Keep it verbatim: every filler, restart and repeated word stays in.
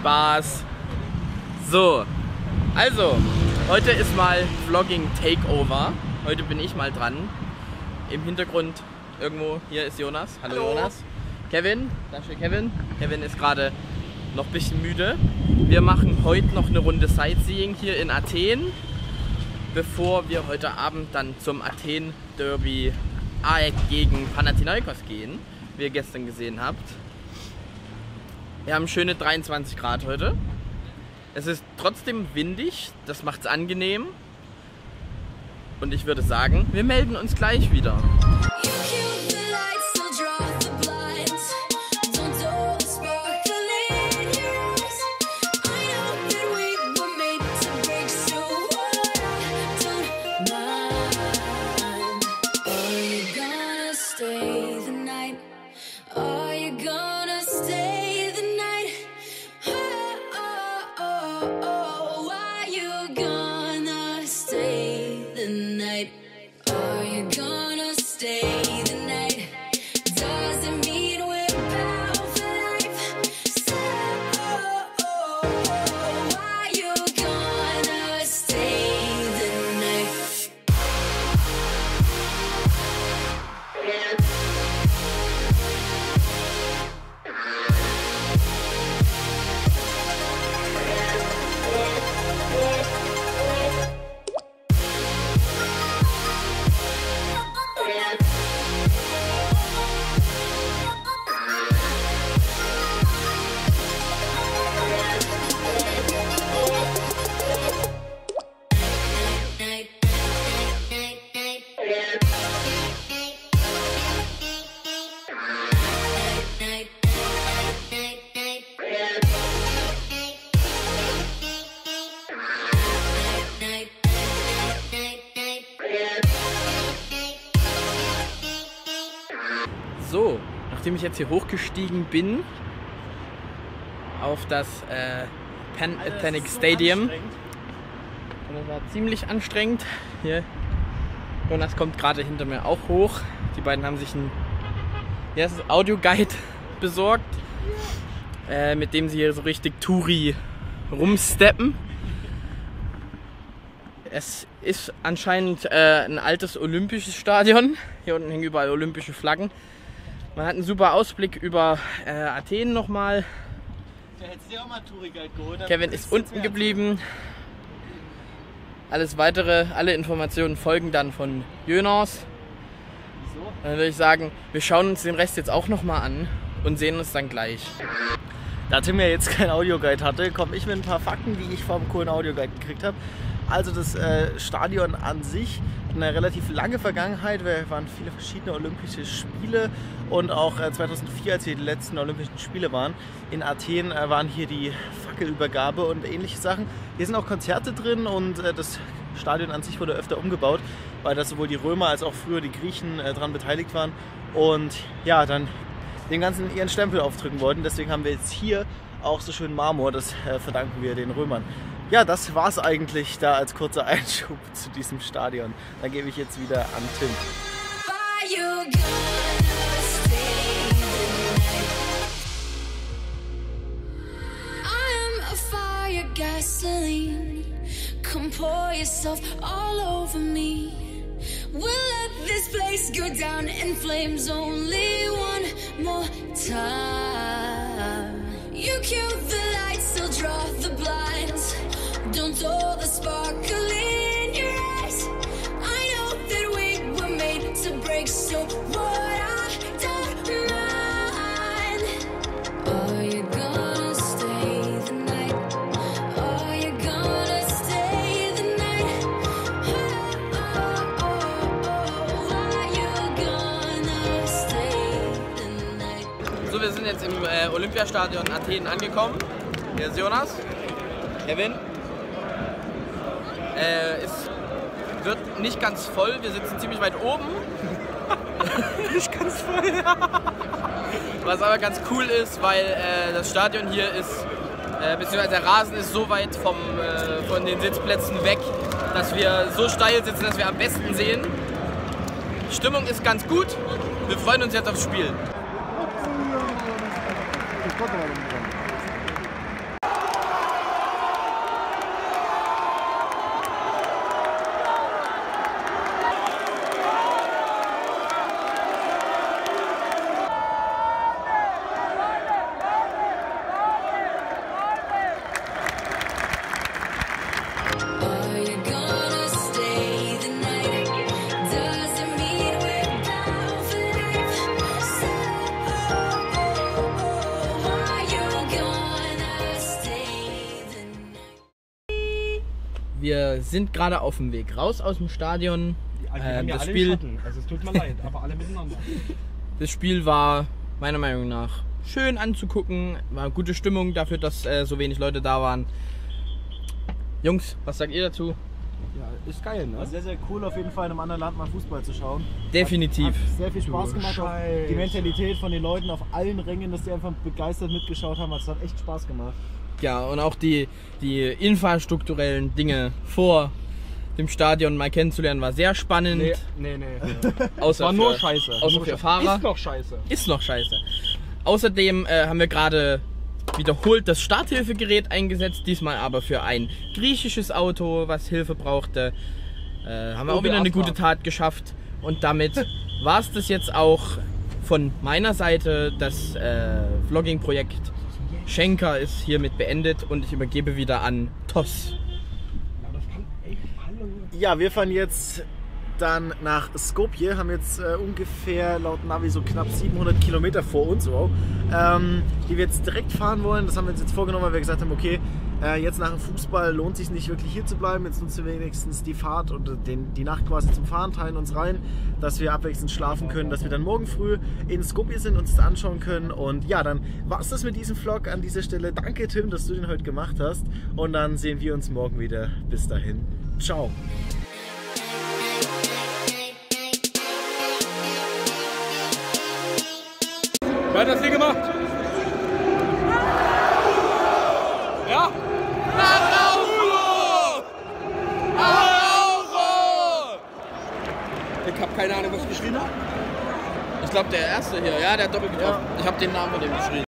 Spaß. So, also, heute ist mal Vlogging Takeover. Heute bin ich mal dran. Im Hintergrund irgendwo, hier ist Jonas. Hallo, Hallo. Jonas. Kevin, da steht Kevin. Kevin ist gerade noch ein bisschen müde. Wir machen heute noch eine Runde Sightseeing hier in Athen, bevor wir heute Abend dann zum Athen-Derby A E K gegen Panathinaikos gehen, wie ihr gestern gesehen habt. Wir haben schöne dreiundzwanzig Grad heute. Es ist trotzdem windig, das macht es angenehm. Und ich würde sagen, wir melden uns gleich wieder. So, nachdem ich jetzt hier hochgestiegen bin auf das äh, Pan Atlantic Stadium, und das war ziemlich anstrengend. Hier, Jonas kommt gerade hinter mir auch hoch. Die beiden haben sich ein ja, Audioguide besorgt, äh, mit dem sie hier so richtig Touri rumsteppen. Es ist anscheinend äh, ein altes olympisches Stadion. Hier unten hängen überall olympische Flaggen. Man hat einen super Ausblick über äh, Athen nochmal. Da hättest du dir auch mal Touri-Guide geholt. Kevin ist unten geblieben. Alles weitere, alle Informationen folgen dann von Jonas. Wieso? Dann würde ich sagen, wir schauen uns den Rest jetzt auch nochmal an und sehen uns dann gleich. Da Tim ja jetzt kein Audioguide hatte, komme ich mit ein paar Fakten, die ich vom coolen Audioguide gekriegt habe. Also das äh, Stadion an sich hat eine relativ lange Vergangenheit. Es waren viele verschiedene Olympische Spiele und auch äh, zweitausendvier, als hier die letzten Olympischen Spiele waren, in Athen äh, waren hier die Fackelübergabe und ähnliche Sachen. Hier sind auch Konzerte drin und äh, das Stadion an sich wurde öfter umgebaut, weil da sowohl die Römer als auch früher die Griechen äh, daran beteiligt waren und ja, dann dem Ganzen ihren Stempel aufdrücken wollten. Deswegen haben wir jetzt hier auch so schön Marmor, das äh, verdanken wir den Römern. Ja, das war's eigentlich da als kurzer Einschub zu diesem Stadion. Dann gebe ich jetzt wieder an Tim. Gasoline, come pour yourself all over me. We'll let this place go down in flames only one more time. You kill the lights, I'll draw the blinds. Don't dull the sparkle in your eyes. I know that we were made to break, so what I don't mind. Are you gonna stay the night? Are you gonna stay the night? Oh, oh, oh, oh. Are you gonna stay the night? So, wir sind jetzt im äh, Olympiastadion Athen angekommen. Hier ist Jonas. Kevin. Äh, es wird nicht ganz voll, wir sitzen ziemlich weit oben. Nicht ganz voll. Was aber ganz cool ist, weil äh, das Stadion hier ist, äh, beziehungsweise der Rasen ist so weit vom, äh, von den Sitzplätzen weg, dass wir so steil sitzen, dass wir am besten sehen. Die Stimmung ist ganz gut, wir freuen uns jetzt aufs Spiel. wir sind gerade auf dem Weg raus aus dem Stadion. Die, die Ähm, haben ja das alle Spiel- Schatten. Also es tut mir leid, aber alle miteinander. Das Spiel war meiner Meinung nach schön anzugucken, war gute Stimmung dafür, dass äh, so wenig Leute da waren. Jungs, was sagt ihr dazu? Ja, ist geil, ne? War sehr, sehr cool, auf jeden Fall in einem anderen Land mal Fußball zu schauen. Definitiv. Hat sehr viel Spaß gemacht. Auch Scheiße. die Mentalität von den Leuten auf allen Rängen, dass die einfach begeistert mitgeschaut haben, das hat echt Spaß gemacht. Ja, und auch die, die infrastrukturellen Dinge vor dem Stadion mal kennenzulernen, war sehr spannend. Nee, nee, nee. Außer War nur für, scheiße. Außer nur für scheiße. Fahrer. Ist noch scheiße. Ist noch scheiße. Außerdem äh, haben wir gerade wiederholt das Starthilfegerät eingesetzt, diesmal aber für ein griechisches Auto, was Hilfe brauchte. Äh, haben wir auch wieder eine gute Tat geschafft. Und damit war es das jetzt auch von meiner Seite. Das äh, Vlogging-Projekt Schenker ist hiermit beendet und ich übergebe wieder an Toss. Ja, wir fahren jetzt dann nach Skopje, haben jetzt äh, ungefähr laut Navi so knapp siebenhundert Kilometer vor uns, wow, ähm, die wir jetzt direkt fahren wollen. Das haben wir uns jetzt vorgenommen, weil wir gesagt haben, okay, äh, jetzt nach dem Fußball lohnt es sich nicht wirklich hier zu bleiben. Jetzt nutzen wir wenigstens die Fahrt und den, die Nacht quasi zum Fahren, teilen uns rein, dass wir abwechselnd schlafen können, dass wir dann morgen früh in Skopje sind, uns das anschauen können. Und ja, dann war es das mit diesem Vlog an dieser Stelle. Danke Tim, dass du den heute gemacht hast. Und dann sehen wir uns morgen wieder. Bis dahin. Ciao. Wer hat das hier gemacht? Ja? Ich hab keine Ahnung, was geschrieben hat. Ich glaube, der erste hier, ja, der hat doppelt getroffen. Ich habe den Namen von dem geschrieben.